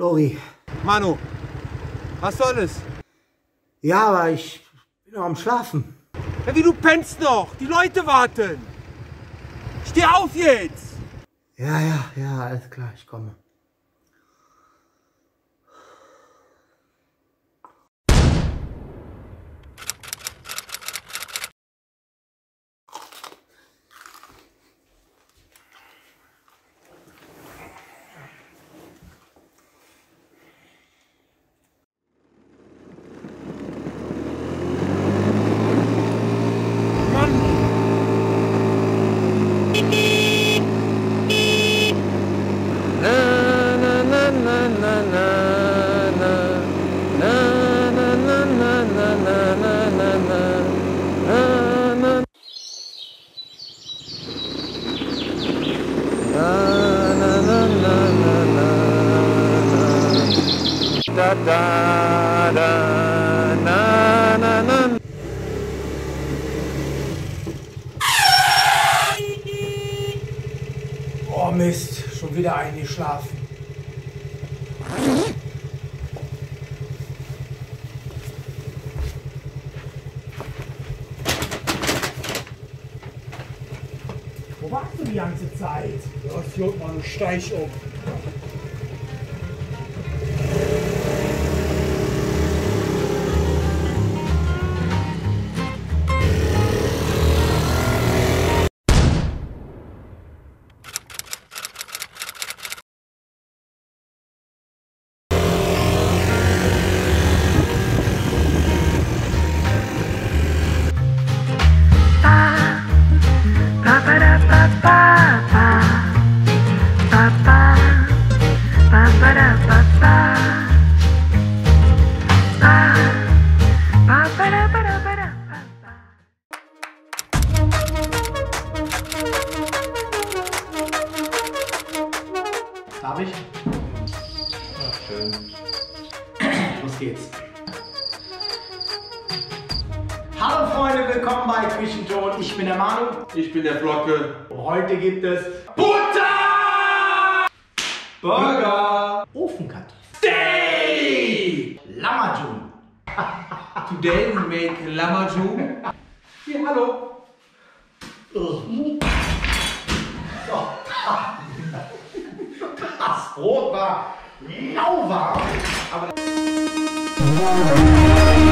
Flori. Manu, was soll es? Ja, aber ich bin noch am Schlafen. Ja, wie, du pennst noch? Die Leute warten. Steh auf jetzt! Ja, alles klar, ich komme. Oh Mist, schon wieder eingeschlafen. Wo warst du die ganze Zeit? Ja, Jod, Mann, steig um. Darf ich? Ja, schön. Los geht's. Hallo Freunde, willkommen bei Küchenton. Ich bin der Manu. Ich bin der Flocke. Heute gibt es Butter! Burger! Ofenkartoffeln. Steak! Lamajun. Today we make Lamajun. Hier, hallo. Das Brot war lauwarm. Aber